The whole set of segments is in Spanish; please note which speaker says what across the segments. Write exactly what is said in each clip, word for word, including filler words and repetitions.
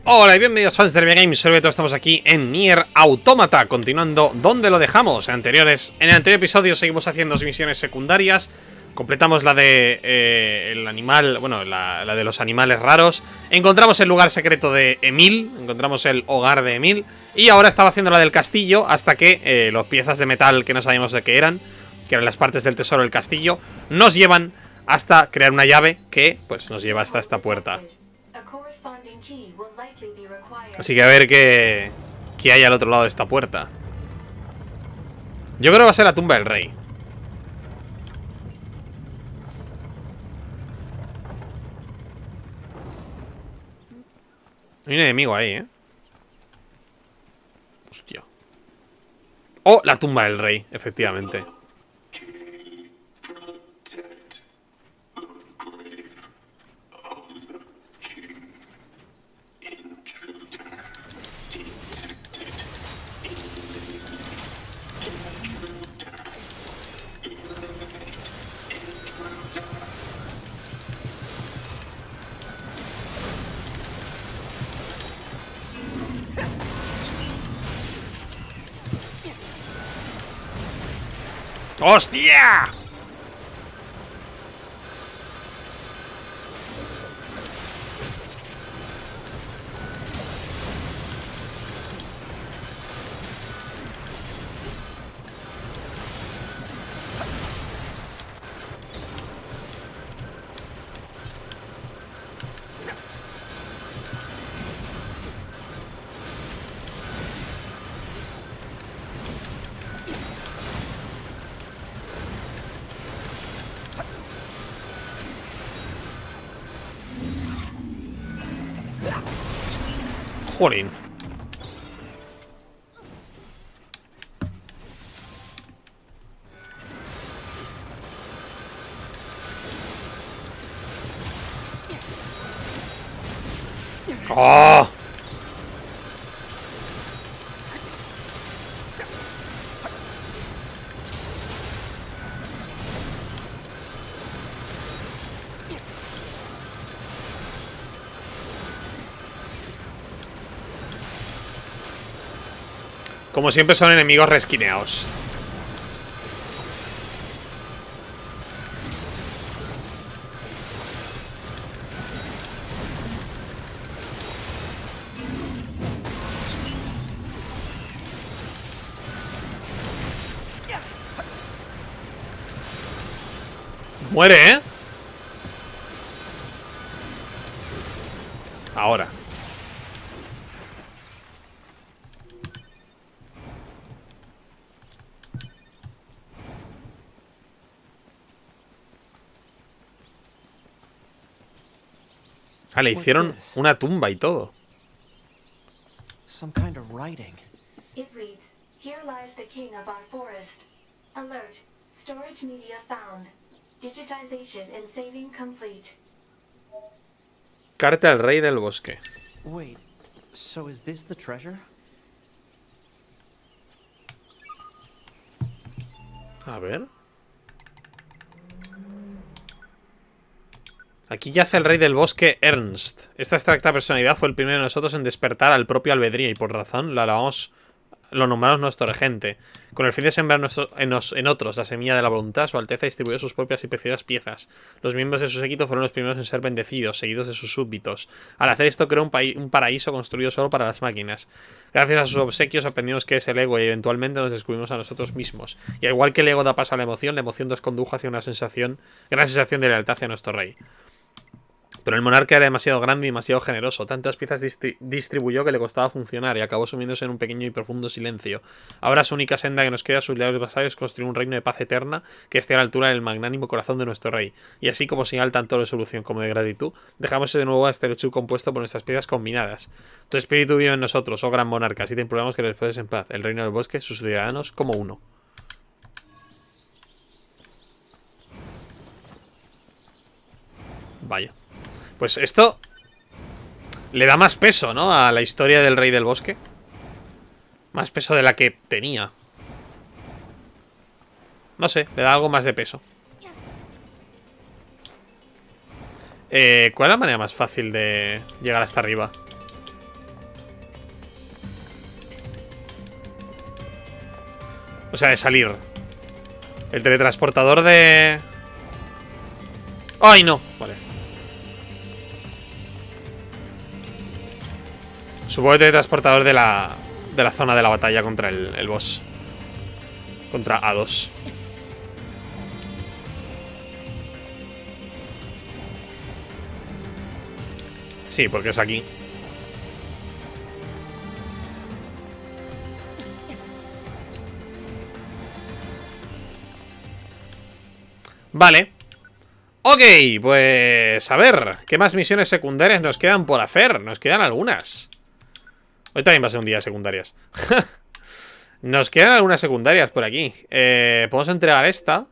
Speaker 1: Hola y bienvenidos fans de R B Games, soy Beto, estamos aquí en Nier Automata, continuando donde lo dejamos en anteriores. En el anterior episodio seguimos haciendo misiones secundarias, completamos la de eh, el animal, bueno, la, la de los animales raros, encontramos el lugar secreto de Emil, encontramos el hogar de Emil, y ahora estaba haciendo la del castillo hasta que eh, las piezas de metal que no sabíamos de qué eran, que eran las partes del tesoro del castillo, nos llevan hasta crear una llave que pues nos lleva hasta esta puerta. Así que a ver qué, qué hay al otro lado de esta puerta. Yo creo que va a ser la tumba del rey. Hay un enemigo ahí, ¿eh? Hostia. Oh, la tumba del rey, efectivamente. ¡Hostia! Jolín. ¡Oh! Como siempre son enemigos resquineados. Muere, ¿eh? Ahora. Ah, le hicieron una tumba y todo.
Speaker 2: Some kind of writing.
Speaker 3: It reads, "Here lies the king of our forest. Alert, storage media found. Digitization and saving complete."
Speaker 1: Carta al rey del bosque.
Speaker 2: Wait, so is this the treasure?
Speaker 1: A ver. Aquí yace el rey del bosque, Ernst. Esta abstracta personalidad fue el primero de nosotros en despertar al propio albedrío y por razón lo alabamos, lo nombramos nuestro regente. Con el fin de sembrar nuestro, en, nos, en otros la semilla de la voluntad, su alteza distribuyó sus propias y preciosas piezas. Los miembros de su séquito fueron los primeros en ser bendecidos, seguidos de sus súbditos. Al hacer esto creó un, un paraíso construido solo para las máquinas. Gracias a sus obsequios aprendimos qué es el ego y eventualmente nos descubrimos a nosotros mismos. Y al igual que el ego da paso a la emoción, la emoción nos condujo hacia una sensación, gran sensación de lealtad hacia nuestro rey. Pero el monarca era demasiado grande y demasiado generoso. Tantas piezas distri distribuyó que le costaba funcionar y acabó sumiéndose en un pequeño y profundo silencio. Ahora su única senda que nos queda a sus leales vasallos es construir un reino de paz eterna que esté a la altura del magnánimo corazón de nuestro rey. Y así como señal tanto de solución como de gratitud, dejamos de nuevo a este Lechu compuesto por nuestras piezas combinadas. Tu espíritu vive en nosotros, oh gran monarca, así te imploramos que les puedes en paz, el reino del bosque, sus ciudadanos como uno. Vaya. Pues esto le da más peso, ¿no? A la historia del rey del bosque. Más peso de la que tenía. No sé, le da algo más de peso. Eh, ¿Cuál es la manera más fácil de llegar hasta arriba? O sea, de salir. El teletransportador de... ¡Ay, no! Vale. Supongo el teletransportador de la... De la zona de la batalla contra el, el boss. Contra A dos. Sí, porque es aquí. Vale. Ok, pues a ver, ¿qué más misiones secundarias nos quedan por hacer? Nos quedan algunas. Hoy también va a ser un día de secundarias. Nos quedan algunas secundarias por aquí. eh, Podemos entregar esta.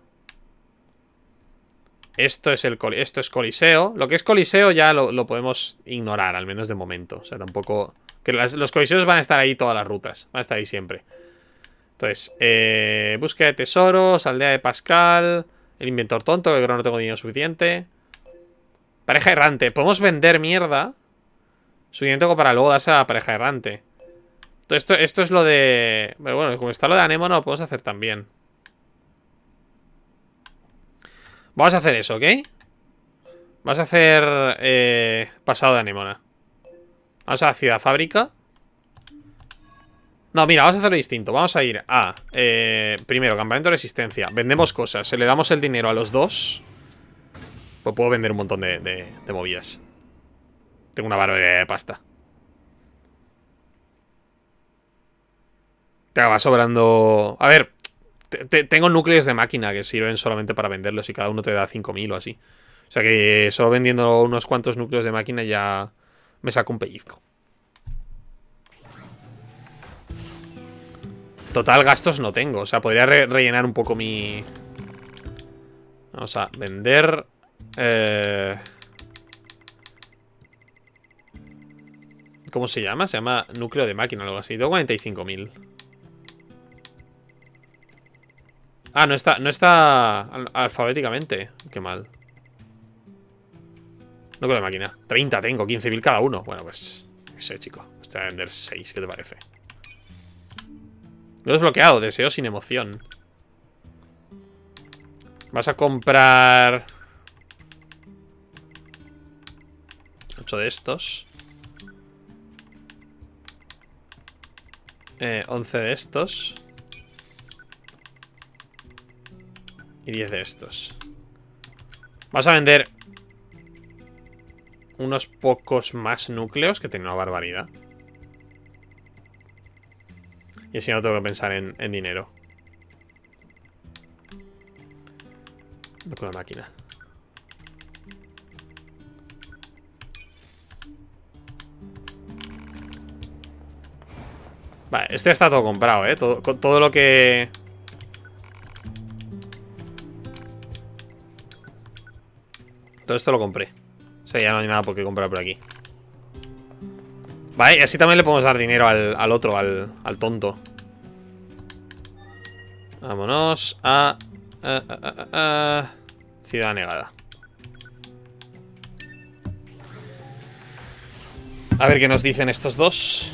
Speaker 1: Esto es el esto es Coliseo. Lo que es Coliseo ya lo, lo podemos ignorar, al menos de momento. O sea, tampoco... Que las, los Coliseos van a estar ahí todas las rutas. Van a estar ahí siempre. Entonces, eh, búsqueda de tesoros, aldea de Pascal... El inventor tonto, que creo que no tengo dinero suficiente. Pareja errante. Podemos vender mierda suficiente como para luego darse a la pareja errante. Esto, esto es lo de... Pero bueno, como está lo de Anémona, lo podemos hacer también. Vamos a hacer eso, ¿ok? Vamos a hacer eh, pasado de Anémona. Vamos a la ciudad fábrica. No, mira, vamos a hacerlo distinto. Vamos a ir a... Eh, primero, campamento de resistencia. Vendemos cosas. Se le damos el dinero a los dos. Pues puedo vender un montón de, de, de movidas. Tengo una barbaridad de pasta. Te va sobrando... A ver, te, te, tengo núcleos de máquina que sirven solamente para venderlos y cada uno te da cinco mil o así. O sea que solo vendiendo unos cuantos núcleos de máquina ya me saco un pellizco. Total, gastos no tengo. O sea, podría re rellenar un poco mi... Vamos a vender... Eh... ¿Cómo se llama? Se llama núcleo de máquina o algo así. Tengo cuarenta y cinco mil. Ah, no está, no está al alfabéticamente. Qué mal. Núcleo de máquina. treinta tengo, quince mil cada uno. Bueno, pues... No sé, chico. Voy a vender seis, ¿qué te parece? Lo he desbloqueado, deseo sin emoción. Vas a comprar ocho de estos, eh, once de estos y diez de estos. Vas a vender unos pocos más núcleos, que tiene una barbaridad. Y así no tengo que pensar en, en dinero. Con la máquina. Vale, esto ya está todo comprado, ¿eh? Todo, todo lo que... Todo esto lo compré. O sea, ya no hay nada por qué comprar por aquí. Vale, y así también le podemos dar dinero al, al otro, al, al tonto. Vámonos a, a, a, a, a Ciudad Negada. A ver qué nos dicen estos dos.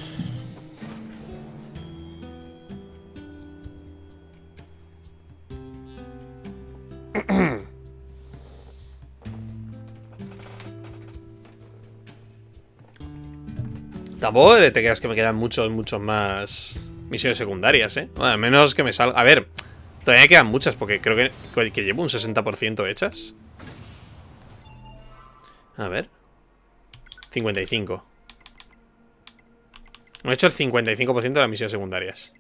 Speaker 1: Tampoco te creas que me quedan muchos, muchos más misiones secundarias, ¿eh? Bueno, al menos que me salga... A ver, todavía quedan muchas porque creo que, que llevo un sesenta por ciento hechas. A ver. cincuenta y cinco. He hecho el cincuenta y cinco por ciento de las misiones secundarias.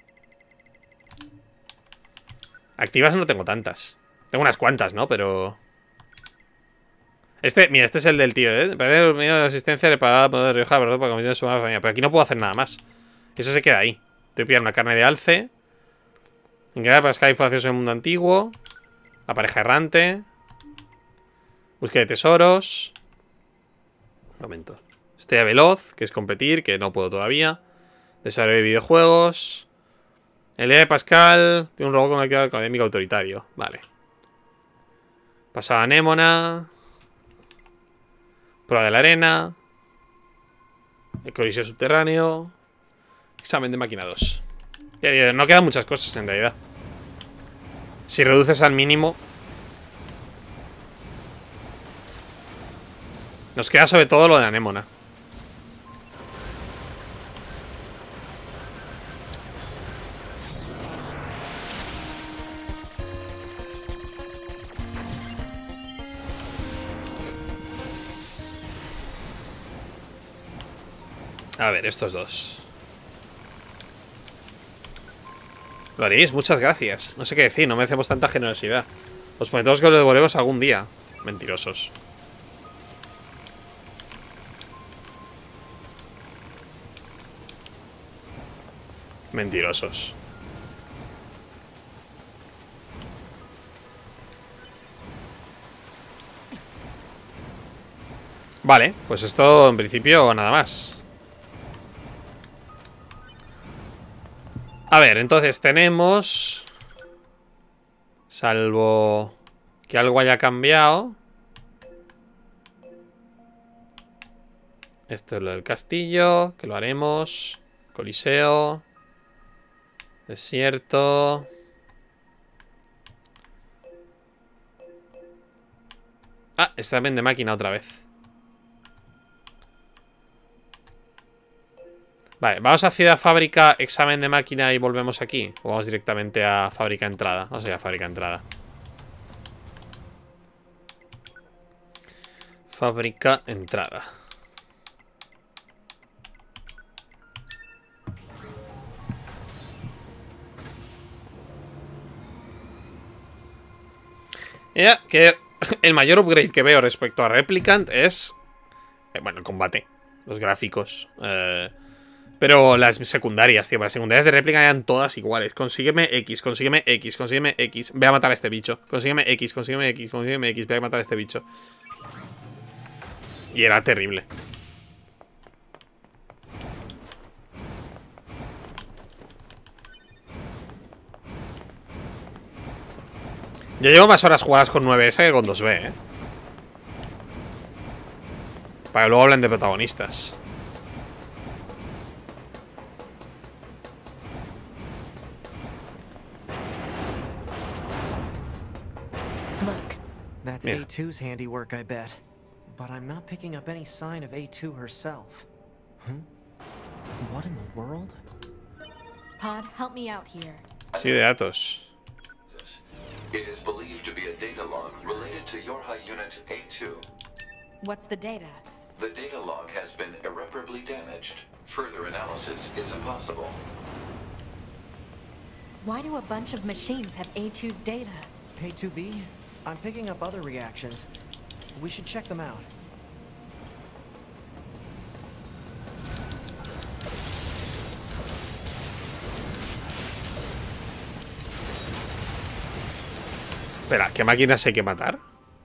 Speaker 1: Activas no tengo tantas. Tengo unas cuantas, ¿no? Pero... Este, mira, este es el del tío, ¿eh? Perder el medio de asistencia le paga poder Rioja, ¿verdad? Para convertir en su familia. Pero aquí no puedo hacer nada más. Ese se queda ahí. Tengo que pillar una carne de alce. Ingresar para Sky información en el mundo antiguo. La pareja errante. Búsqueda de tesoros. Un momento. Estrella veloz, que es competir, que no puedo todavía. Desarrollo de videojuegos. El día de Pascal. Tiene un robot conectado académico autoritario. Vale. Pasada anémona. Prueba de la arena. El coliseo subterráneo. Examen de máquina dos. No quedan muchas cosas en realidad. Si reduces al mínimo. Nos queda sobre todo lo de anémona. A ver, estos dos. Lo haréis, muchas gracias. No sé qué decir, no merecemos tanta generosidad. Os prometemos que os lo devolvemos algún día. Mentirosos. Mentirosos. Vale, pues esto en principio nada más. A ver, entonces tenemos... Salvo que algo haya cambiado. Esto es lo del castillo, que lo haremos. Coliseo. Desierto. Ah, examen de máquina otra vez. Vale, vamos a ciudad fábrica, examen de máquina y volvemos aquí. O vamos directamente a fábrica entrada. Vamos a ir a fábrica entrada. Fábrica entrada. Ya, que el mayor upgrade que veo respecto a Replicant es... Eh, bueno, el combate. Los gráficos. Eh... Pero las secundarias, tío, las secundarias de réplica eran todas iguales. Consígueme X, consígueme X, consígueme X. Ve a matar a este bicho. Consígueme X, consígueme X, consígueme X. Ve a matar a este bicho. Y era terrible. Yo llevo más horas jugadas con nueve ese que con dos B, eh. Para que luego hablen de protagonistas.
Speaker 2: That's
Speaker 1: Yeah.
Speaker 2: A two's handiwork, I bet. But I'm not picking up any sign of A two herself. Huh? What in the world?
Speaker 4: Pod, help me out here.
Speaker 1: Sí, de datos.
Speaker 5: It is believed to be a data log related to Yorha Unit A two.
Speaker 4: What's the data?
Speaker 5: The data log has been irreparably damaged. Further analysis is impossible.
Speaker 4: Why do a bunch of machines have A two's data?
Speaker 2: A two B? I'm picking up other reactions. We should check them out.
Speaker 1: Espera, ¿qué máquinas hay que matar?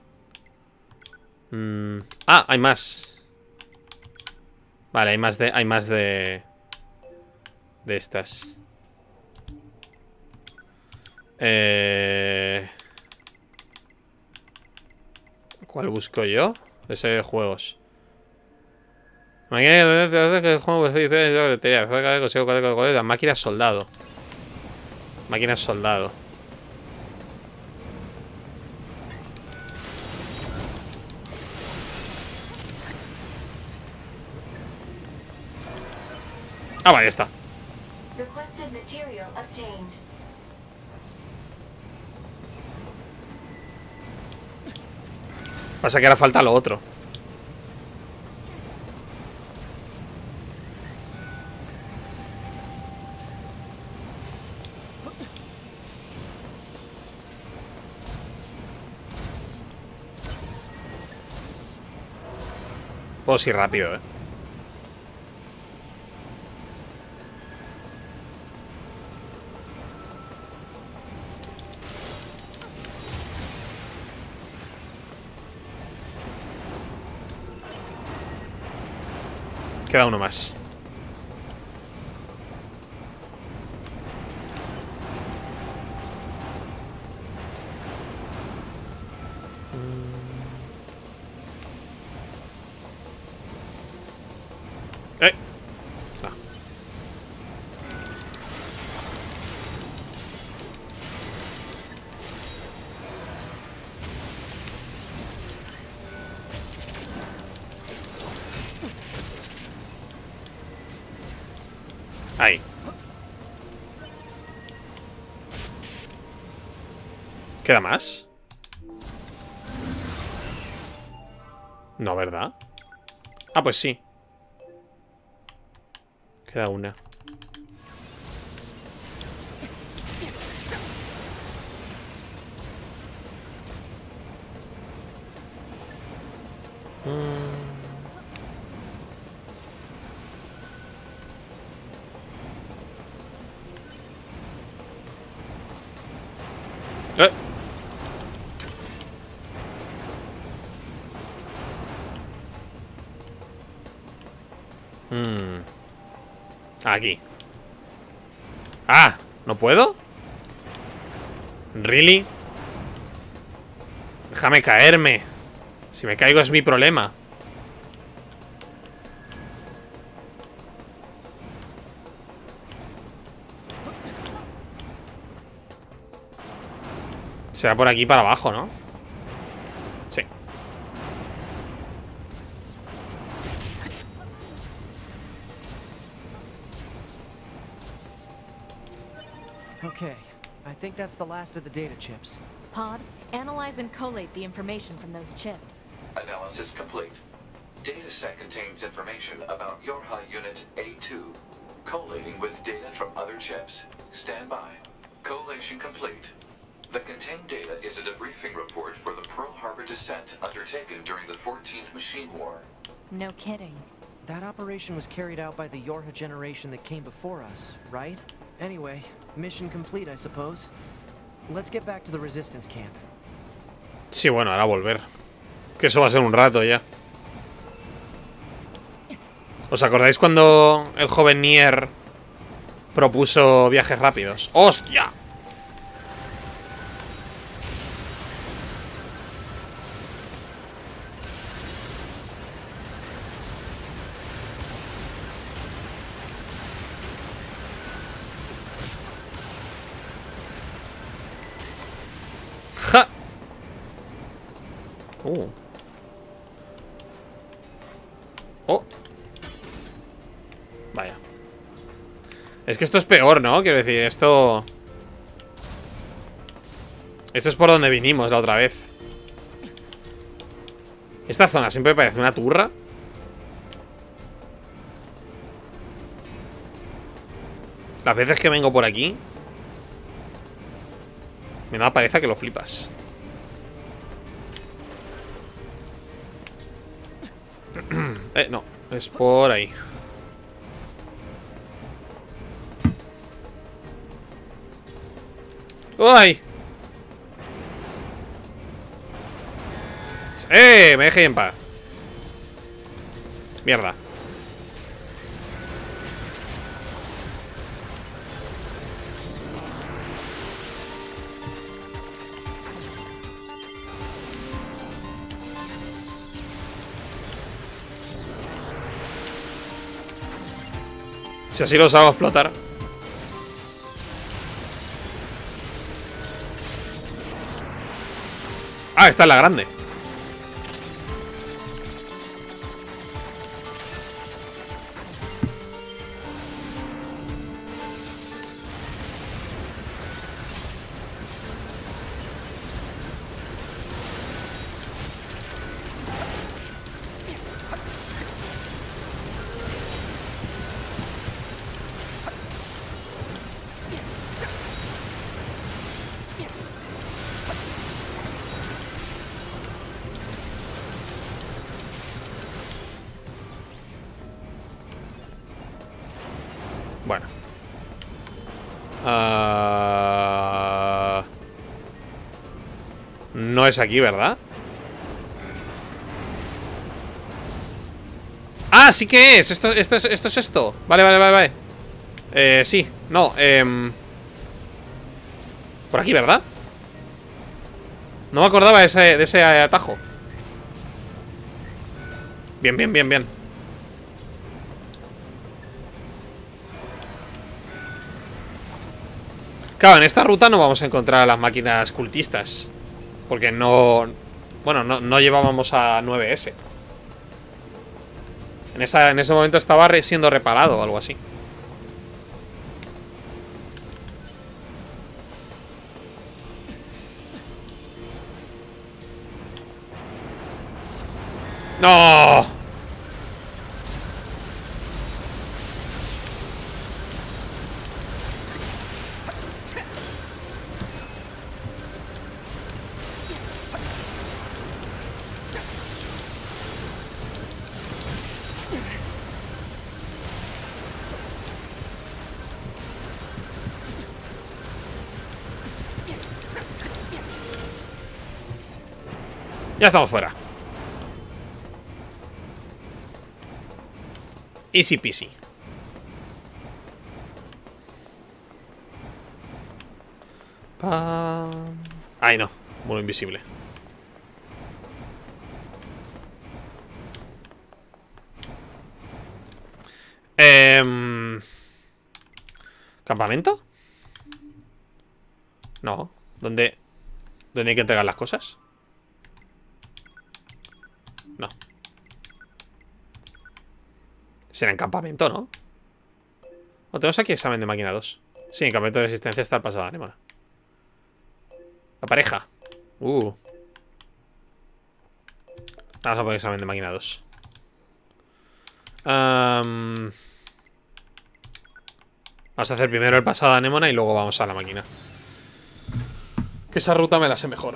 Speaker 1: Mm. Ah, hay más. Vale, hay más de... Hay más de... De estas. Eh... ¿Cuál busco yo? De serie de juegos. Máquinas soldado. Máquinas soldado. Ah, vale, ya está.
Speaker 3: Requested material obtained.
Speaker 1: Pasa que ahora falta lo otro. Puedo ir rápido, eh. Queda uno más. Eh. Ah. Ahí. ¿Queda más? No, ¿verdad? Ah, pues sí. Queda una. Eh. Hmm. Aquí. Ah, ¿no puedo? ¿Really? Déjame caerme. Si me caigo es mi problema. Será por aquí para abajo, ¿no? Sí.
Speaker 2: Okay, I think that's the last of the data chips.
Speaker 4: Pod, analyze and collate the information from those chips.
Speaker 5: Analysis complete. Dataset contains information about Yorha Unit A two. Collating with data from other chips. Stand by. Collation complete. The contained data is a debriefing report for the Pearl Harbor descent undertaken during the fourteenth Machine War.
Speaker 4: No kidding.
Speaker 2: That operation was carried out by the Yorha generation that came before us, right? Anyway, mission complete, I suppose. Let's get back to the Resistance camp.
Speaker 1: Sí, bueno, ahora volver. Que eso va a ser un rato ya. ¿Os acordáis cuando el joven Nier propuso viajes rápidos? ¡Hostia! ¡Ja! Uh. Oh. Vaya. Es que esto es peor, ¿no? Quiero decir, esto... Esto es por donde vinimos la otra vez. Esta zona siempre me parece una turra. Las veces que vengo por aquí me da pereza que lo flipas. Eh, no, es por ahí. ¡Uy! ¡Eh! Me dejé en paz. Mierda. Si así los hago explotar. Ah, esta es la grande. Bueno. Uh... No es aquí, ¿verdad? Ah, sí que es. Esto, esto es esto es esto. Vale, vale, vale, vale. Eh, sí. No, eh... Por aquí, ¿verdad? No me acordaba de ese, de ese atajo. Bien, bien, bien, bien. Claro, en esta ruta no vamos a encontrar a las máquinas cultistas. Porque no... Bueno, no, no llevábamos a nueve ese. En, esa, en ese momento estaba re, siendo reparado o algo así. ¡No! Ya estamos fuera. Easy peasy. Pam. Ay, no. Muro invisible. Eh... ¿Campamento? No. ¿Dónde? ¿Dónde hay que entregar las cosas? No. Será en campamento, ¿no? ¿O tenemos aquí examen de máquina dos? Sí, en campamento de resistencia está el pasado de anémona. La pareja. Uh. Vamos a poner examen de máquina dos. Um... Vamos a hacer primero el pasado de anémona y luego vamos a la máquina. Que esa ruta me la sé mejor.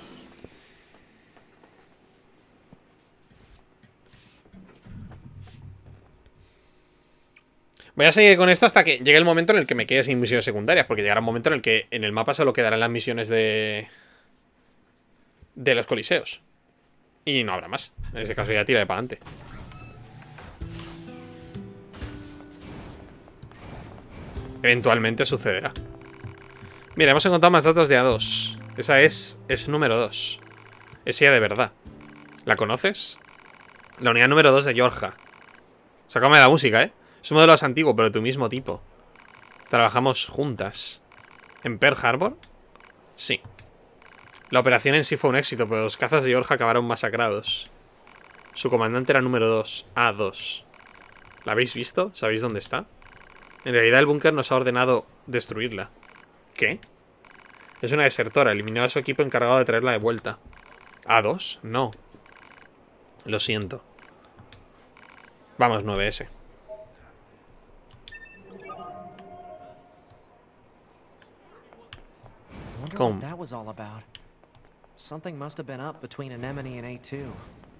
Speaker 1: Voy a seguir con esto hasta que llegue el momento en el que me quede sin misiones secundarias. Porque llegará un momento en el que en el mapa solo quedarán las misiones de... de los coliseos. Y no habrá más. En ese caso ya tira de para adelante. Eventualmente sucederá. Mira, hemos encontrado más datos de A dos. Esa es... es número dos. Es ella de verdad. ¿La conoces? La unidad número dos de Georgia. Sácame la música, ¿eh? Es un modelo más antiguo, pero de tu mismo tipo. Trabajamos juntas. ¿En Pearl Harbor? Sí. La operación en sí fue un éxito, pero los cazas de Georgia acabaron masacrados. Su comandante era número dos, A dos. ¿La habéis visto? ¿Sabéis dónde está? En realidad el búnker nos ha ordenado destruirla. ¿Qué? Es una desertora. Eliminó a su equipo encargado de traerla de vuelta. ¿A dos? No. Lo siento. Vamos, nueve ese.
Speaker 2: Wonder
Speaker 1: Come.
Speaker 2: what that was all about. Something must have been up between Anemone and A two.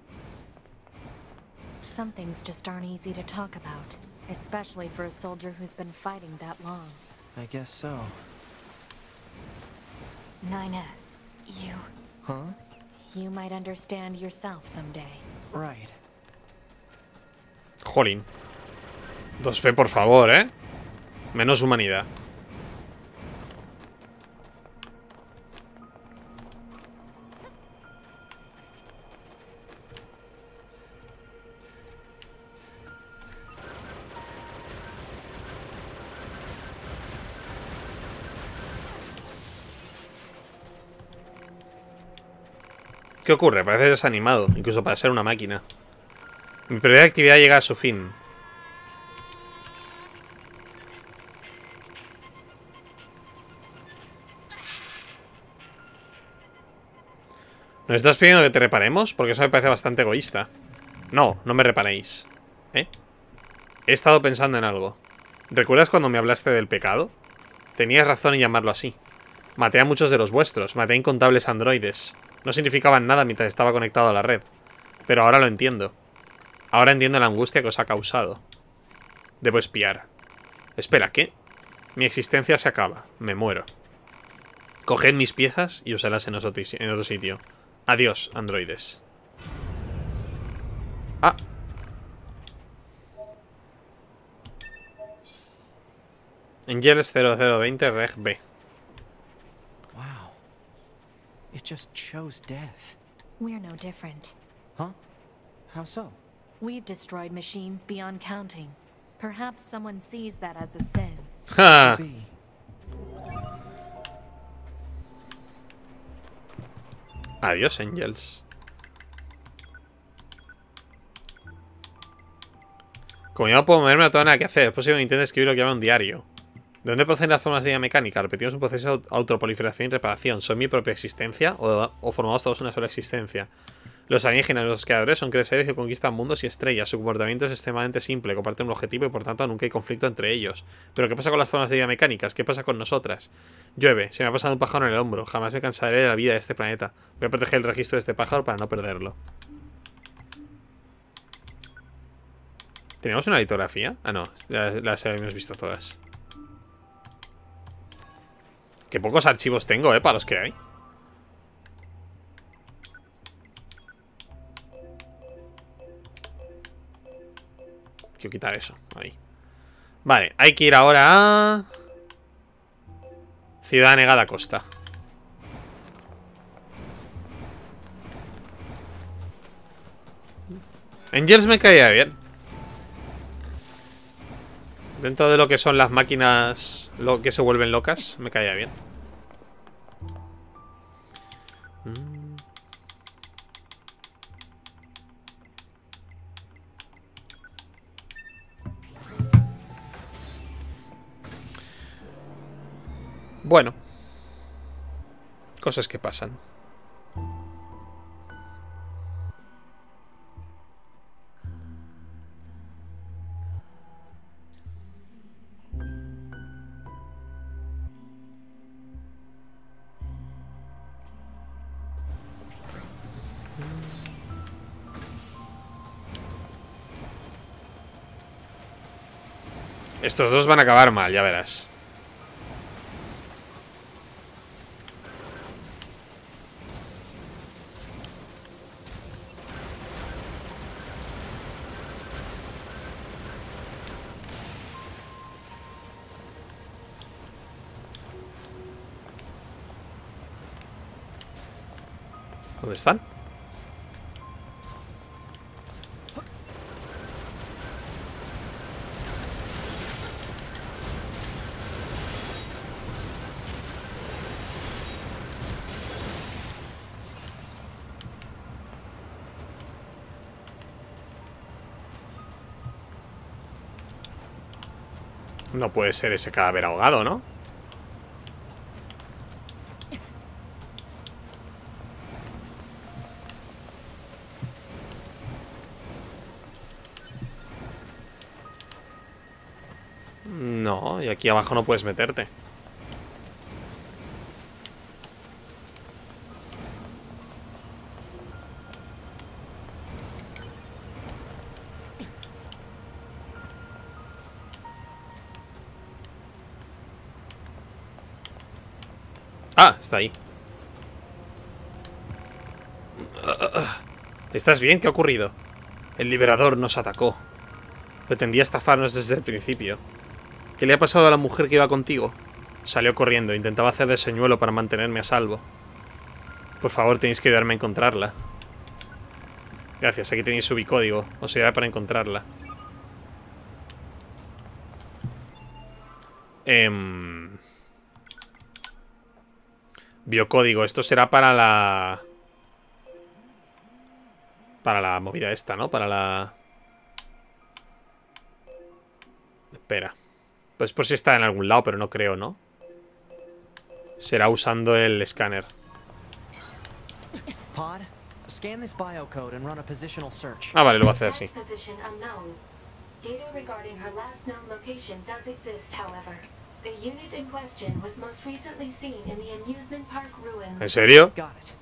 Speaker 4: Some things just aren't easy to talk about, especially for a soldier who's been fighting that long.
Speaker 2: I guess so.
Speaker 4: nine S, you...
Speaker 2: Huh?
Speaker 4: You might understand yourself someday.
Speaker 2: Right.
Speaker 1: Jolín. dos P, por favor, ¿eh? Menos humanidad. ¿Qué ocurre? Parece desanimado, incluso para ser una máquina. Mi prioridad de actividad llega a su fin. ¿Nos estás pidiendo que te reparemos? Porque eso me parece bastante egoísta. No, no me reparéis. ¿Eh? He estado pensando en algo. ¿Recuerdas cuando me hablaste del pecado? Tenías razón en llamarlo así. Maté a muchos de los vuestros, maté a incontables androides. No significaban nada mientras estaba conectado a la red. Pero ahora lo entiendo. Ahora entiendo la angustia que os ha causado. Debo espiar. Espera, ¿qué? Mi existencia se acaba. Me muero. Coged mis piezas y usadlas en otro, en otro sitio. Adiós, androides. Ah. Angels cero cero veinte Reg B.
Speaker 2: Wow. It just chose death.
Speaker 4: We're no different.
Speaker 2: Huh? How so?
Speaker 4: We've destroyed machines beyond counting. Perhaps someone sees that as a sin.
Speaker 1: Ja.
Speaker 2: Be.
Speaker 1: Adiós, Angels. Como yo no puedo moverme, no tengo nada que hacer. Es posible que intente escribir lo que llama un diario. ¿De dónde proceden las formas de vida mecánica? Repetimos un proceso de autoproliferación y reparación. ¿Son mi propia existencia? ¿O, o formamos todos una sola existencia? Los alienígenas, los creadores, son seres que conquistan mundos y estrellas. Su comportamiento es extremadamente simple, comparten un objetivo y por tanto nunca hay conflicto entre ellos. Pero ¿qué pasa con las formas de vida mecánicas? ¿Qué pasa con nosotras? Llueve, se me ha pasado un pájaro en el hombro. Jamás me cansaré de la vida de este planeta. Voy a proteger el registro de este pájaro para no perderlo. ¿Teníamos una litografía? Ah, no, las, las hemos visto todas. Qué pocos archivos tengo, eh, para los que hay. Quiero quitar eso, ahí. Vale, hay que ir ahora a... Ciudad Negada Costa. Angels me caía bien. Dentro de lo que son las máquinas lo que se vuelven locas, me caía bien. Mm. Bueno. Cosas que pasan. Estos dos van a acabar mal, ya verás. ¿Dónde están? No puede ser ese cadáver ahogado, ¿no? No, y aquí abajo no puedes meterte. Ah, está ahí. ¿Estás bien? ¿Qué ha ocurrido? El liberador nos atacó. Pretendía estafarnos desde el principio. ¿Qué le ha pasado a la mujer que iba contigo? Salió corriendo, intentaba hacer de señuelo para mantenerme a salvo. Por favor, tenéis que ayudarme a encontrarla. Gracias, aquí tenéis su bicódigo. Os ayudaré para encontrarla. Eh... Biocódigo, esto será para la... Para la movida esta, ¿no? Para la... Espera. Pues por si está en algún lado, pero no creo, ¿no? Será usando el escáner.
Speaker 2: Pod, scan this biocode and run a positional search.
Speaker 1: Ah, vale, lo va a hacer así.
Speaker 3: Position unknown. Data regarding her last known location does exist, however. The unit in question was most recently seen in the amusement park ruins.
Speaker 1: ¿En serio?
Speaker 2: Got it.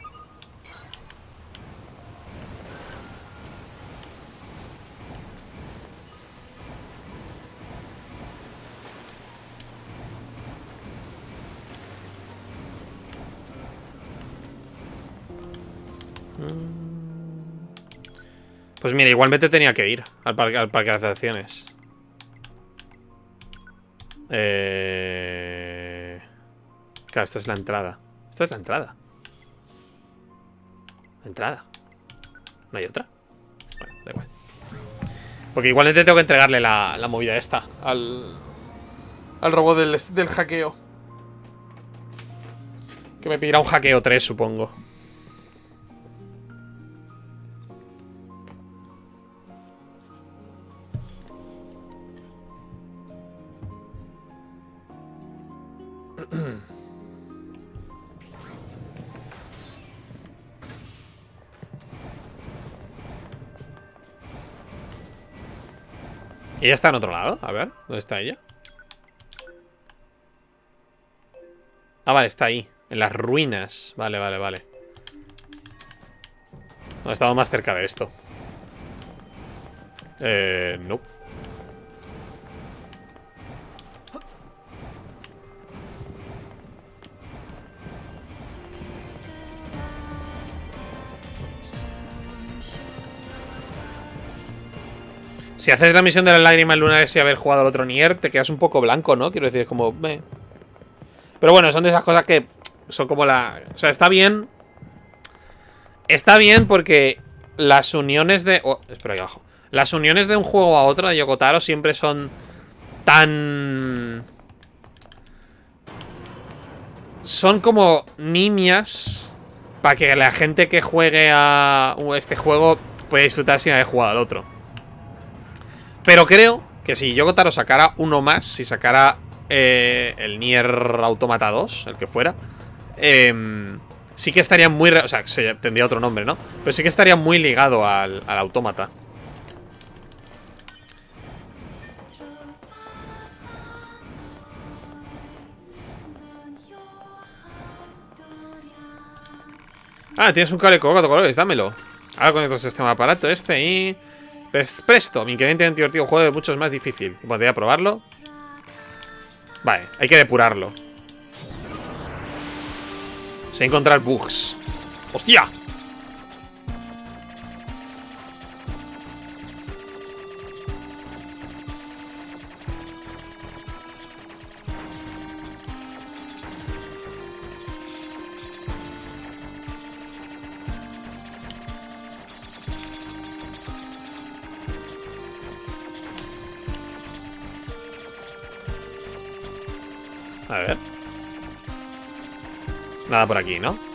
Speaker 1: Pues mira, igualmente tenía que ir al parque, al parque de atracciones. Eh... Claro, esta es la entrada. Esta es la entrada. La entrada. ¿No hay otra? Bueno, da igual. Porque igualmente tengo que entregarle la, la movida esta al, al robot del, del hackeo. Que me pedirá un hackeo tres, supongo. Ella está en otro lado. A ver, ¿dónde está ella? Ah, vale, está ahí. En las ruinas. Vale, vale, vale. No, he estado más cerca de esto. Eh, no. Si haces la misión de las lágrimas lunares y haber jugado al otro Nier, te quedas un poco blanco, ¿no? Quiero decir, es como... Meh. Pero bueno, son de esas cosas que son como la... O sea, está bien. Está bien porque las uniones de... Oh, espera, ahí abajo. Las uniones de un juego a otro de Yoko Taro siempre son tan... Son como nimias para que la gente que juegue a este juego pueda disfrutar sin haber jugado al otro. Pero creo que si Yoko Taro sacara uno más, si sacara eh, el Nier Automata dos, el que fuera, eh, sí que estaría muy... O sea, tendría otro nombre, ¿no? Pero sí que estaría muy ligado al, al Autómata. Ah, tienes un cable con cuatro colores, dámelo. Ahora con el sistema de aparato este y... Pues presto, mi increíblemente divertido juego de muchos más difícil. Podría probarlo. Vale, hay que depurarlo. Sin encontrar bugs. ¡Hostia! A ver. Nada por aquí, ¿no?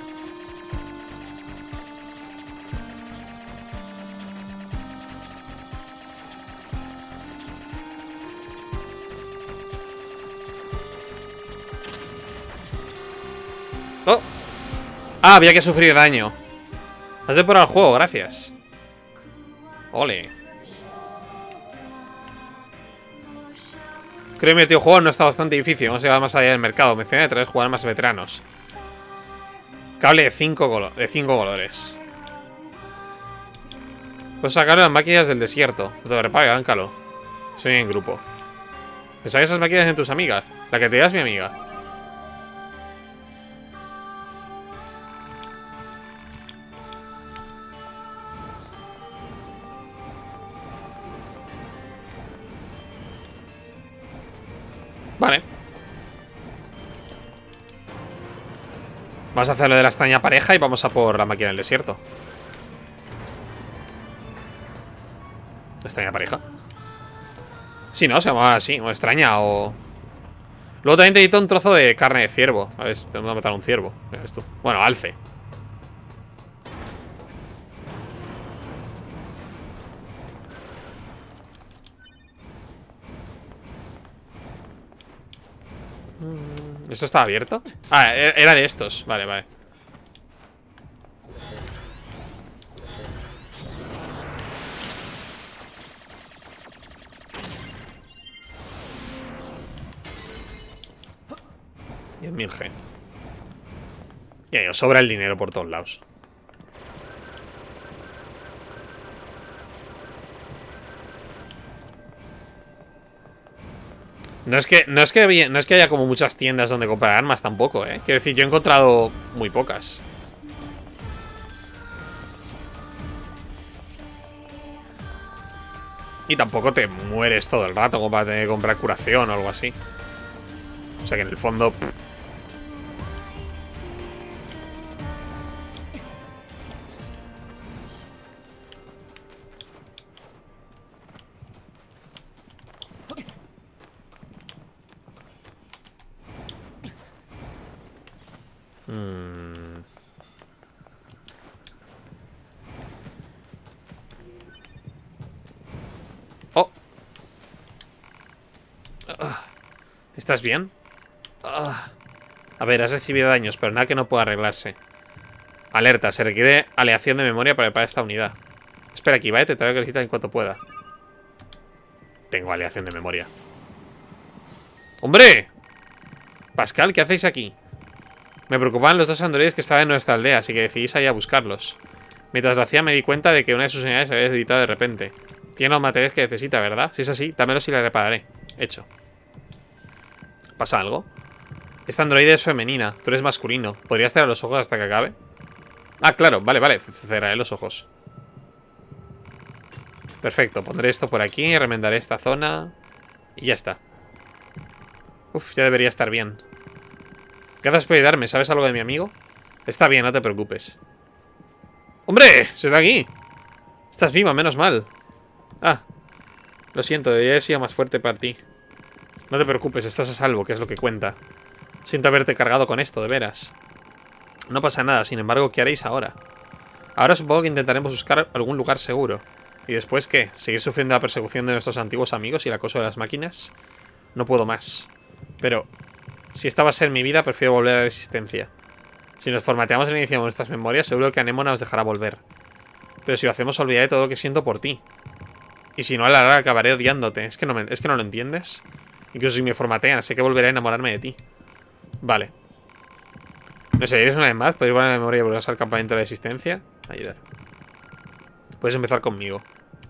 Speaker 1: ¡Oh! Ah, había que sufrir daño. Has depurado el juego, gracias. Ole. Creo que mi tío juego no está bastante difícil. Vamos a llevar más allá del mercado. Mencioné de tres jugadores más veteranos. Cable de cinco de cinco colores. Puedes sacarlo las máquinas del desierto. No te repare, áncalo. Soy en grupo. Pensaba que esas máquinas en tus amigas. La que te das mi amiga. Vale. Vamos a hacer lo de la extraña pareja y vamos a por la máquina del desierto. ¿Extraña pareja? Sí, ¿no? Se llamaba así, o extraña, o... Luego también te edito un trozo de carne de ciervo. A ver, tengo que matar a un ciervo. Mira esto. Bueno, alce. ¿Esto estaba abierto? Ah, era de estos. Vale, vale. diez mil G. Ya, ya, sobra el dinero por todos lados. No es que no es que, no es que haya como muchas tiendas donde comprar armas tampoco, ¿eh? Quiero decir, yo he encontrado muy pocas. Y tampoco te mueres todo el rato como para tener que comprar curación o algo así. O sea que en el fondo... Pff. Hmm. Oh. Ah. ¿Estás bien? Ah. A ver, has recibido daños, pero nada que no pueda arreglarse. Alerta, se requiere aleación de memoria para preparar esta unidad. Espera aquí, ¿vale? Te traigo que necesitas en cuanto pueda. Tengo aleación de memoria. ¡Hombre! Pascal, ¿qué hacéis aquí? Me preocupaban los dos androides que estaban en nuestra aldea, así que decidí salir a buscarlos. Mientras lo hacía me di cuenta de que una de sus unidades se había debilitado de repente. Tiene los materiales que necesita, ¿verdad? Si es así, dámelo y la repararé. Hecho. ¿Pasa algo? Esta androide es femenina, tú eres masculino. ¿Podrías cerrar los ojos hasta que acabe? Ah, claro, vale, vale, cerraré los ojos. Perfecto, pondré esto por aquí, remendaré esta zona. Y ya está. Uf, ya debería estar bien. Gracias por ayudarme, ¿sabes algo de mi amigo? Está bien, no te preocupes. ¡Hombre! ¡Se está aquí! Estás viva, menos mal. Ah, lo siento, debería haber sido más fuerte para ti. No te preocupes, estás a salvo, que es lo que cuenta. Siento haberte cargado con esto, de veras. No pasa nada, sin embargo, ¿qué haréis ahora? Ahora supongo que intentaremos buscar algún lugar seguro. ¿Y después qué? ¿Seguir sufriendo la persecución de nuestros antiguos amigos y el acoso de las máquinas? No puedo más. Pero, si esta va a ser mi vida, prefiero volver a la Resistencia. Si nos formateamos e iniciamos nuestras memorias, seguro que Anémona nos dejará volver. Pero si lo hacemos, olvidaré todo lo que siento por ti. Y si no, a la larga acabaré odiándote. ¿Es que no, me, ¿es que no lo entiendes? Incluso si me formatean, sé que volveré a enamorarme de ti. Vale. No sé, ¿eres una vez más? ¿Podéis volver a la memoria y volver al campamento de la Resistencia? Ayudar. Puedes empezar conmigo.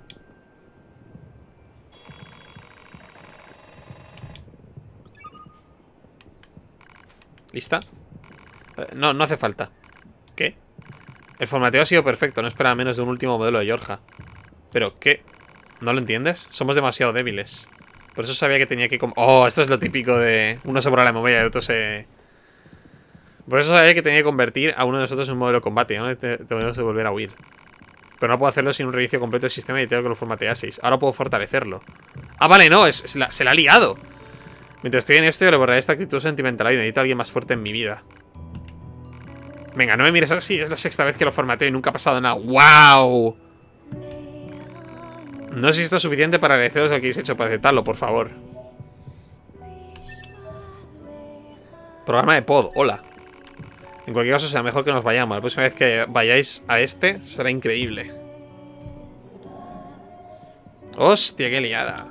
Speaker 1: ¿Lista? No, no hace falta. ¿Qué? El formateo ha sido perfecto, no esperaba menos de un último modelo de Yorja. ¿Pero qué? ¿No lo entiendes? Somos demasiado débiles. Por eso sabía que tenía que... Oh, esto es lo típico de... Uno se borra la memoria y el otro se... Por eso sabía que tenía que convertir a uno de nosotros en un modelo de combate. ¿No? Tenemos que volver a huir. Pero no puedo hacerlo sin un reinicio completo del sistema y tengo que lo formateaseis. Ahora puedo fortalecerlo. Ah, vale, no, es, es la, se la ha liado. Mientras estoy en esto, yo le borraré esta actitud sentimental y necesito a alguien más fuerte en mi vida. Venga, no me mires así. Es la sexta vez que lo formateo y nunca ha pasado nada. ¡Wow! No sé si esto es suficiente para agradeceros lo que habéis hecho para aceptarlo, por favor. Programa de pod, hola. En cualquier caso, será mejor que nos vayamos. La próxima vez que vayáis a este, será increíble. Hostia, qué liada.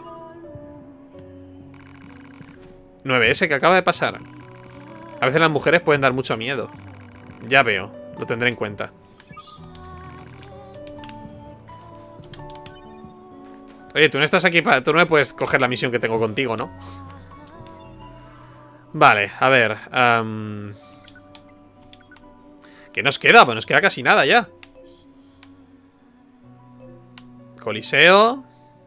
Speaker 1: nueve ese que acaba de pasar. A veces las mujeres pueden dar mucho miedo. Ya veo, lo tendré en cuenta. Oye, tú no estás aquí para... Tú no me puedes coger la misión que tengo contigo, ¿no? Vale, a ver um... ¿qué nos queda? Pues nos queda casi nada ya. Coliseo.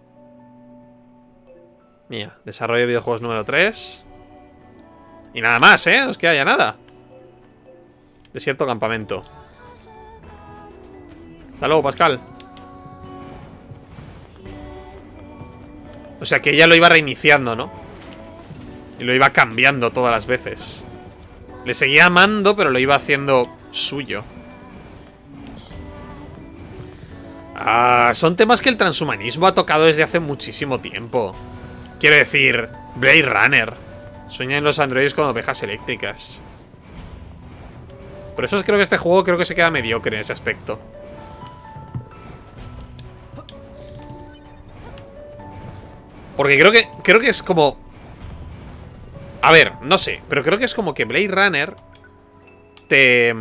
Speaker 1: Mira, desarrollo de videojuegos número tres. Y nada más, ¿eh? Nos queda ya nada. Desierto campamento. Hasta luego, Pascal. O sea que ella lo iba reiniciando, ¿no? Y lo iba cambiando todas las veces. Le seguía amando, pero lo iba haciendo suyo. Ah, son temas que el transhumanismo ha tocado desde hace muchísimo tiempo. Quiero decir, Blade Runner. Sueñan los androides con ovejas eléctricas. Por eso creo que este juego creo que se queda mediocre en ese aspecto. Porque creo que creo que es como... A ver, no sé, pero creo que es como que Blade Runner te...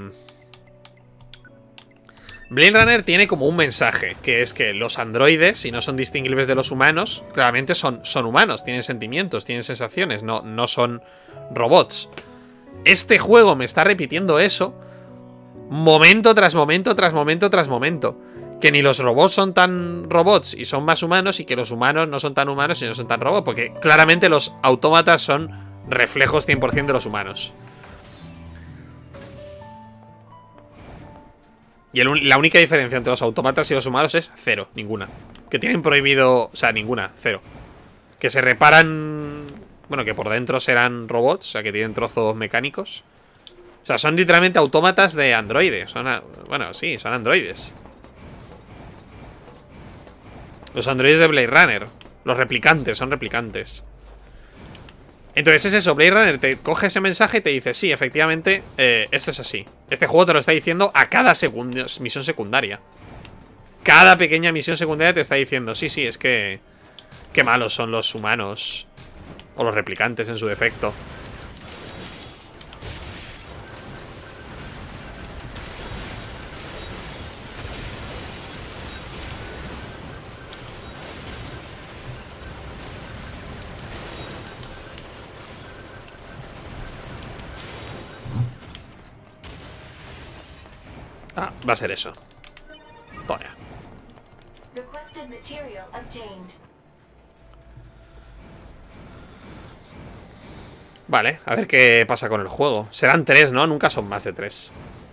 Speaker 1: Blade Runner tiene como un mensaje, que es que los androides, si no son distinguibles de los humanos, claramente son, son humanos, tienen sentimientos, tienen sensaciones, no, no son robots. Este juego me está repitiendo eso momento tras momento, tras momento, tras momento. Que ni los robots son tan robots y son más humanos, y que los humanos no son tan humanos y no son tan robots. Porque claramente los autómatas son reflejos cien por cien de los humanos. Y el, la única diferencia entre los autómatas y los humanos es cero, ninguna. Que tienen prohibido, o sea, ninguna, cero. Que se reparan, bueno, que por dentro serán robots, o sea, que tienen trozos mecánicos. O sea, son literalmente autómatas de androides. Son, a, bueno, sí, son androides. Los androides de Blade Runner. Los replicantes, son replicantes. Entonces es eso, Blade Runner te coge ese mensaje y te dice: sí, efectivamente, eh, esto es así. Este juego te lo está diciendo a cada misión secundaria. Cada pequeña misión secundaria te está diciendo: sí, sí, es que Qué malos son los humanos. O los replicantes en su defecto. Ah, va a ser eso. Toma.
Speaker 3: Requested material obtained.
Speaker 1: Vale, a ver qué pasa con el juego. Serán tres, ¿no? Nunca son más de tres.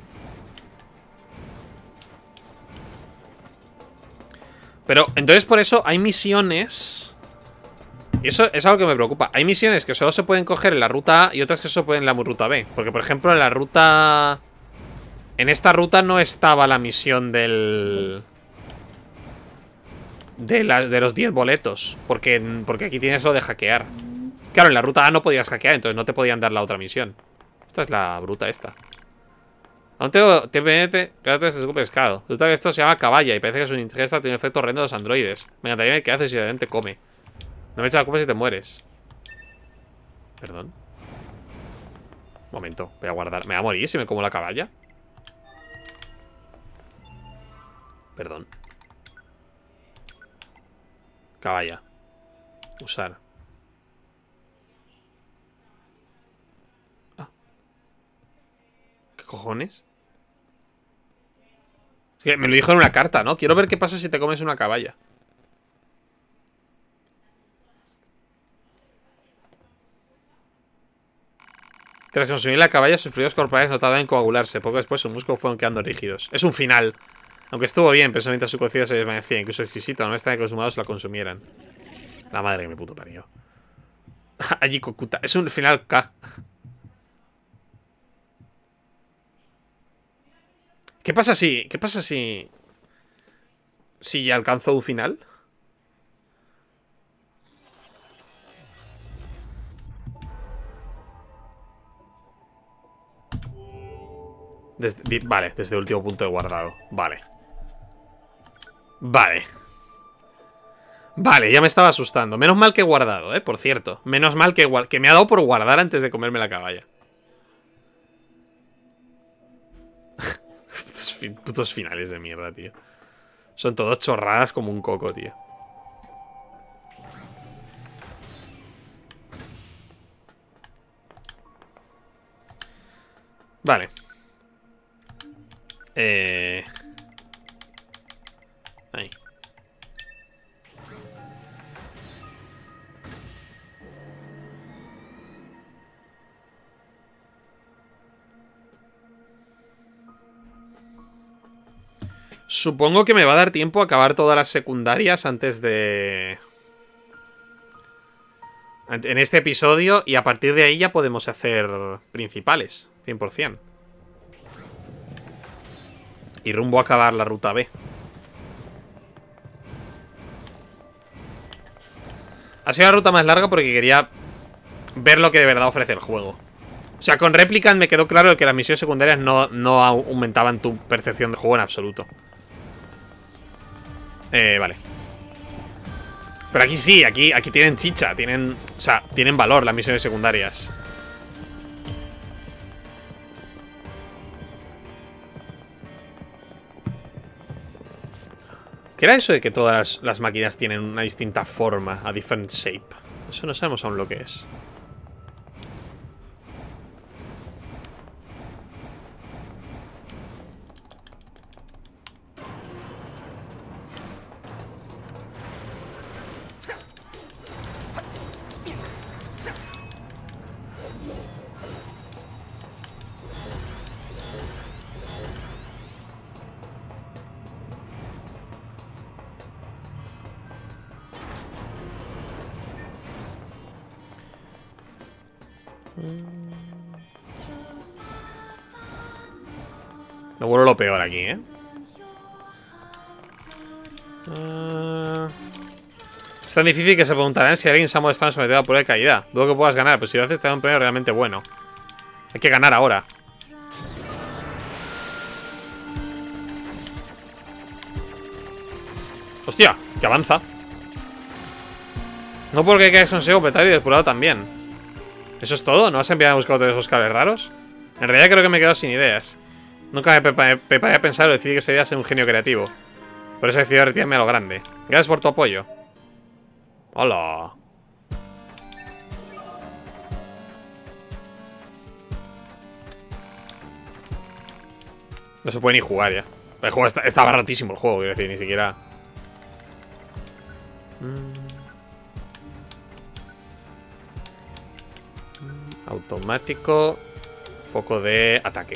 Speaker 1: Pero, entonces por eso hay misiones. Y eso es algo que me preocupa. Hay misiones que solo se pueden coger en la ruta A y otras que solo pueden en la ruta B. Porque, por ejemplo, en la ruta... En esta ruta no estaba la misión del... De, la, de los diez boletos. Porque, porque aquí tienes lo de hackear. Claro, en la ruta A no podías hackear, entonces no te podían dar la otra misión. Esta es la bruta esta. Aún tengo T P N, quédate ese super pescado. Resulta que esto se llama caballa y parece que su ingesta tiene efecto horrendo de los androides. Me encantaría ver qué haces si de repente come. No me eches la culpa si te mueres. Perdón. Un momento, voy a guardar. ¿Me va a morir si me como la caballa? Perdón. Caballa. Usar. Ah. ¿Qué cojones? Es que me lo dijo en una carta, ¿no? Quiero ver qué pasa si te comes una caballa. Tras consumir la caballa, sus fluidos corporales no tardan en coagularse. Poco después sus músculos fueron quedando rígidos. Es un final. Aunque estuvo bien, pensó mientras su cocida se desvanecía. Incluso exquisito, no me extraña que los humanos la consumieran. La madre que me puto parió. Allí Kokuta. Es un final K. ¿Qué pasa si... ¿Qué pasa si... Si ya alcanzo un final? Desde, vale, desde el último punto de guardado. Vale. Vale. Vale, ya me estaba asustando. Menos mal que he guardado, eh, por cierto. Menos mal que, que me ha dado por guardar antes de comerme la caballa. Putos, putos finales de mierda, tío. Son todos chorradas como un coco, tío. Vale. Eh... Ahí. Supongo que me va a dar tiempo a acabar todas las secundarias antes de... En este episodio. Y a partir de ahí ya podemos hacer principales, cien por cien. Y rumbo a acabar la ruta B. Ha sido la ruta más larga porque quería ver lo que de verdad ofrece el juego. O sea, con Replicant me quedó claro que las misiones secundarias no, no aumentaban tu percepción de juego en absoluto. Eh, vale. Pero aquí sí, aquí, aquí tienen chicha, tienen... O sea, tienen valor las misiones secundarias. ¿Qué era eso de que todas las, las máquinas tienen una distinta forma, a different shape? Eso no sabemos aún lo que es. Lo bueno lo peor aquí, ¿eh? Uh... Es tan difícil que se preguntarán si alguien se ha molestado en someter a prueba de caída. Dudo que puedas ganar, pero si lo haces te da un premio realmente bueno. Hay que ganar ahora. ¡Hostia! Que avanza. No porque hayas conseguido completar y depurado también. ¿Eso es todo? ¿No vas a enviar a buscar todos esos cables raros? En realidad creo que me he quedado sin ideas. Nunca me preparé, preparé a pensar o decidí que sería ser un genio creativo. Por eso he decidido retirarme a lo grande. Gracias por tu apoyo. Hola. No se puede ni jugar ya. El juego está, estaba rotísimo el juego, quiero decir, ni siquiera. Automático. Foco de ataque.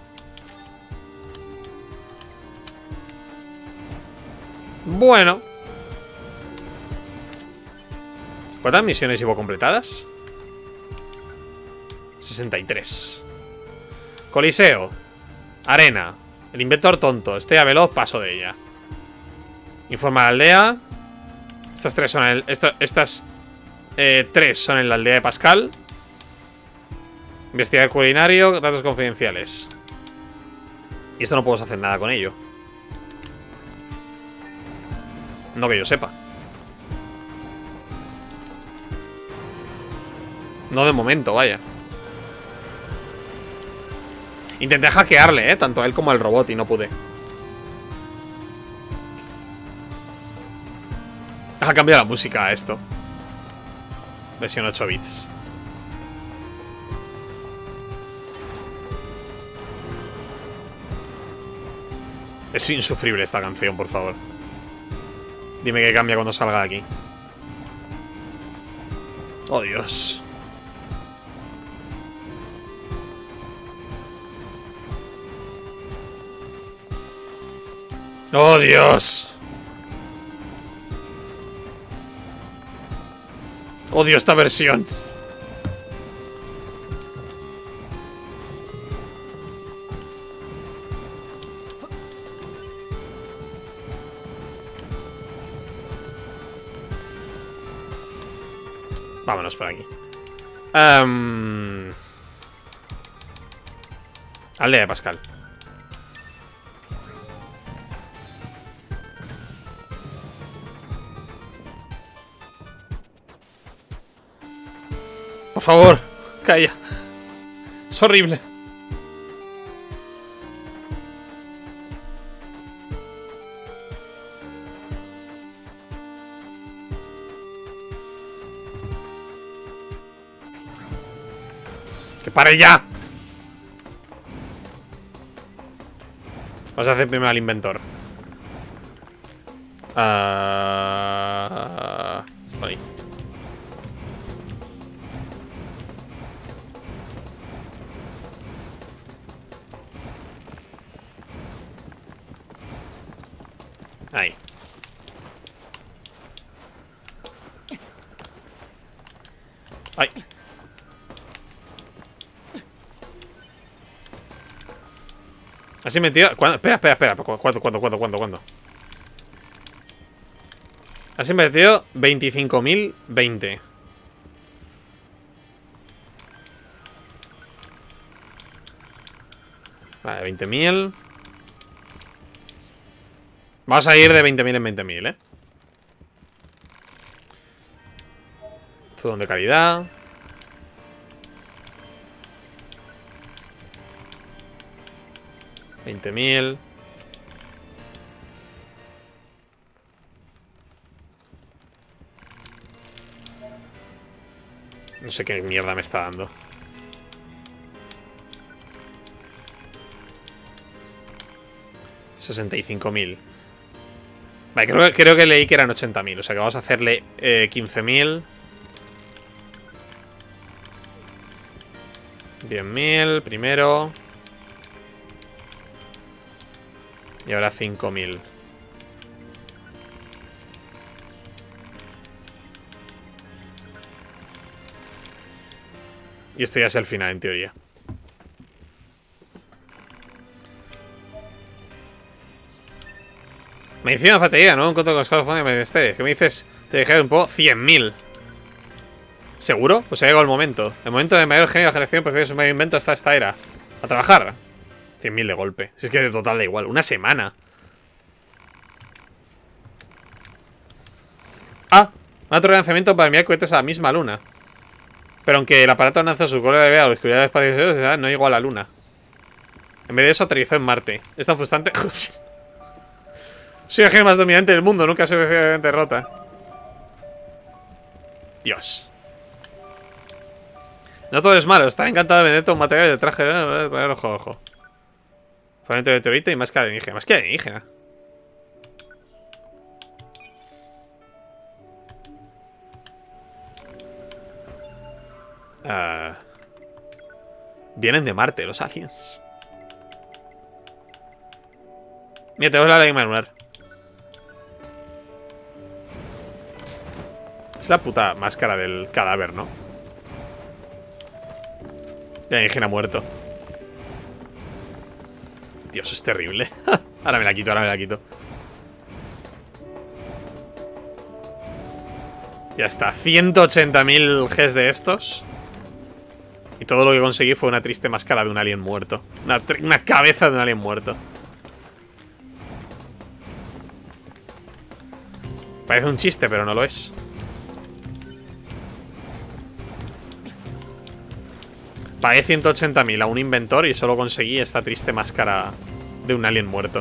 Speaker 1: Bueno. ¿Cuántas misiones llevo completadas? sesenta y tres. Coliseo. Arena. El inventor tonto. Estrella veloz, paso de ella. Informa a la aldea. Estas tres son el, esto, Estas eh, tres son en la aldea de Pascal. Investigar culinario, datos confidenciales. Y esto no puedo hacer nada con ello. No que yo sepa. No de momento, vaya. Intenté hackearle, eh, tanto a él como al robot y no pude. Ha cambiado la música a esto. Versión ocho bits. Es insufrible esta canción, por favor. Dime que cambia cuando salga de aquí. Oh, Dios. Oh, Dios. Odio esta versión. Vámonos por aquí. um... Aldea de Pascal. Por favor, calla. Es horrible. ¡Que pare ya! Vamos a hacer primero al inventor. Ah... Uh... Por ahí. Ahí. Ay. Así metido. ¿Cuándo? Espera, espera, espera. ¿Cuándo, cuándo, cuándo, cuándo, cuándo? Has invertido veinticinco mil veinte. Vale, veinte mil. Vamos a ir de veinte mil en veinte mil, ¿eh? Fudón de calidad. veinte mil. No sé qué mierda me está dando. sesenta y cinco mil. Vale, creo, creo que leí que eran ochenta mil. O sea que vamos a hacerle eh, quince mil. diez mil primero. Y ahora cinco mil. Y esto ya es el final, en teoría. Medicina de fatiga, ¿no? Encuentro con los casos de ministerio. ¿Qué me dices? Te dejé un poco cien mil. ¿Seguro? Pues ha llegado el momento. El momento de mayor genio de la generación prefiere su medio invento hasta esta era. A trabajar. cien mil de golpe. Si es que de total da igual. Una semana. Ah. Otro lanzamiento para enviar cohetes a la misma luna. Pero aunque el aparato lanzó su cola de vea a la oscuridad del espacio exterior, no llegó a la luna. En vez de eso, aterrizó en Marte. Es tan frustrante. Soy el gen más dominante del mundo. Nunca se ve derrota. Dios. No todo es malo. Estaba encantado de vender todo un material de traje. Ojo, ojo. Fragmento de meteorito y máscara alienígena. Máscara alienígena. Uh, vienen de Marte los aliens. Mira, tenemos la lágrima lunar. Es la puta máscara del cadáver, ¿no? De alienígena muerto. Dios, es terrible. Ahora me la quito, ahora me la quito. Ya está, ciento ochenta mil Gs de estos. Y todo lo que conseguí fue una triste máscara de un alien muerto. Una, una cabeza de un alien muerto. Parece un chiste, pero no lo es. Pagué ciento ochenta mil a un inventor y solo conseguí esta triste máscara de un alien muerto.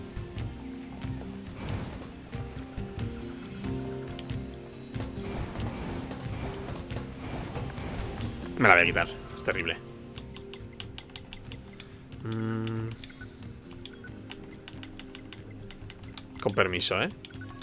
Speaker 1: Me la voy a quitar. Es terrible. Mm. Con permiso, ¿eh?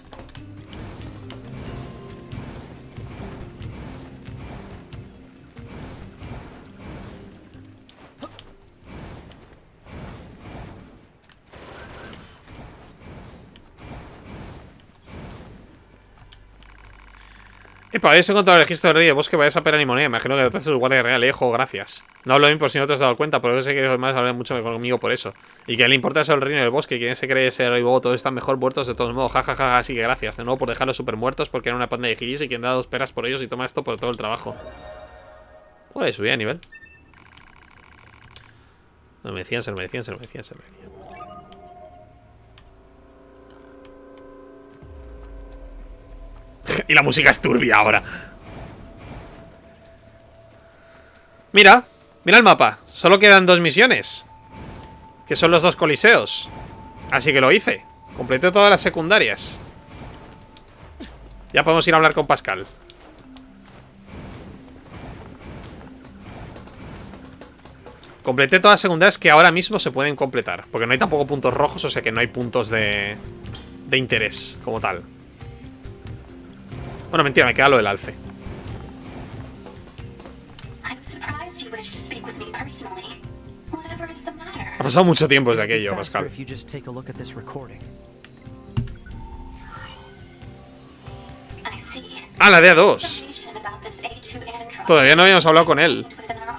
Speaker 1: Epa, habéis encontrado el registro del rey de bosque. Vayas a pera ni moneda. Imagino que detrás de su guardia real. Eh, jo, gracias. No hablo bien por si no te has dado cuenta. Pero yo sé que los demás hablan mucho conmigo por eso. Y que le importa eso el reino del bosque. Y quien se cree ser rey bobo, todos están mejor muertos de todos modos. Jajaja, ja, ja, así que gracias. De nuevo por dejarlos super muertos. Porque eran una panda de giris. Y quien da dos peras por ellos. Y toma esto por todo el trabajo. Vale, subí de nivel. Se lo merecían, se lo merecían, se lo merecían, se lo merecían. Y la música es turbia ahora. Mira, mira el mapa. Solo quedan dos misiones, que son los dos coliseos. Así que lo hice. Completé todas las secundarias. Ya podemos ir a hablar con Pascal. Completé todas las secundarias que ahora mismo se pueden completar. Porque no hay tampoco puntos rojos, o sea que no hay puntos de, de interés como tal. Bueno, mentira, me queda lo del alce. Ha pasado mucho tiempo desde aquello, Pascal. Ah, la D A dos. Todavía no habíamos hablado con él.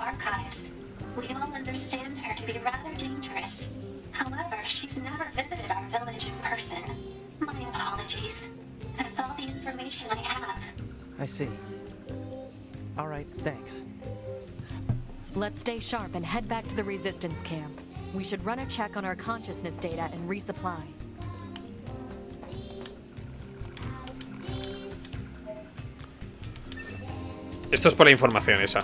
Speaker 2: I see. All right, thanks.
Speaker 4: Let's stay sharp and head back to the resistance camp. We should run a check on our consciousness data and resupply.
Speaker 1: Esto es por la información esa.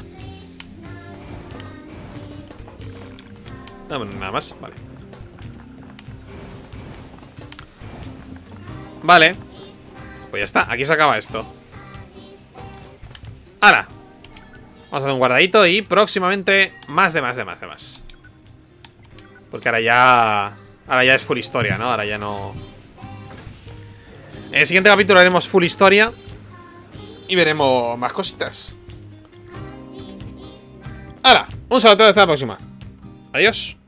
Speaker 1: No, nada más, vale. Vale. Pues ya está, aquí se acaba esto. Ahora vamos a hacer un guardadito y próximamente más de más de más de más. Porque ahora ya Ahora ya es full historia, ¿no? Ahora ya no. En el siguiente capítulo haremos full historia y veremos más cositas. Ahora, un saludo, hasta la próxima. Adiós.